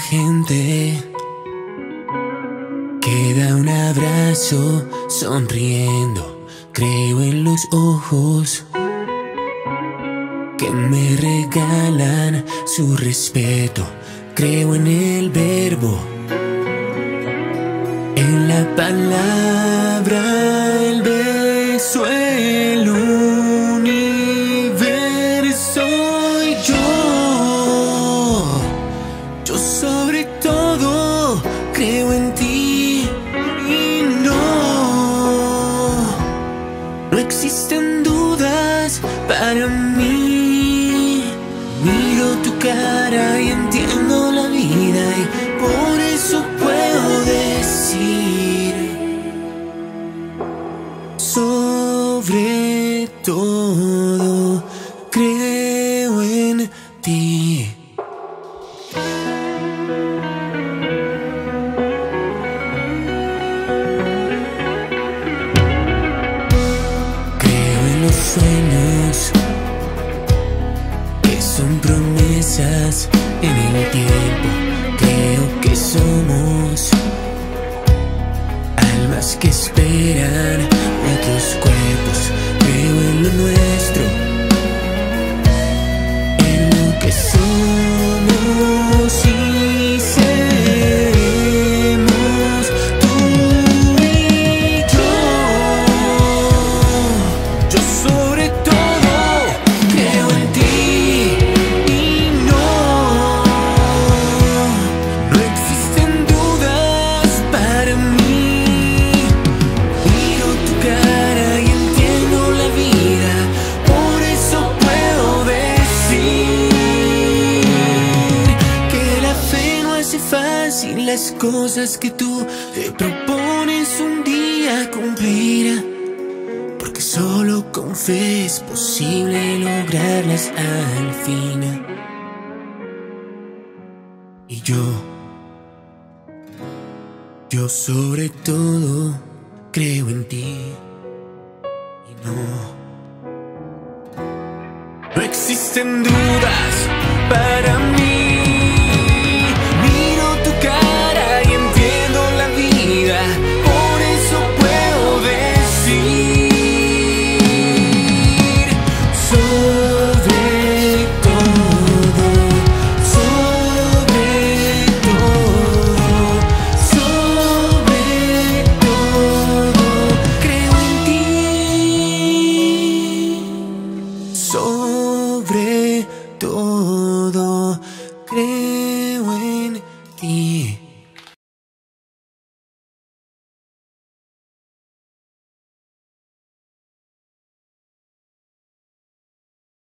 gente que da un abrazo sonriendo. Creo en los ojos que me regalan su respeto. Creo en el verbo, en la palabra, el beso, el universo y yo sobre todo creo en ti y no existen dudas para mí. Miro tu cara y entiendo la vida y por eso puedo decir sobre todo creo en ti. Creo en los sueños que son promesas en el tiempo. Creo que somos almas que esperan otros cuerpos. Creo en lo nuestro, en lo que somos y seremos tú y yo. Yo sobre todo creo en ti y no existen dudas para mí. Miro tu cara y entiendo la vida, por eso puedo decir que la fe no hace fácil las cosas que tú te propones un día cumplir, porque solo con fe es posible lograrlas al fin. Y yo sobre todo creo en ti y no existen dudas para mí. Miro tu cara y entiendo la vida, por eso puedo decir sobre todo, sobre todo creo en ti, sobre todo.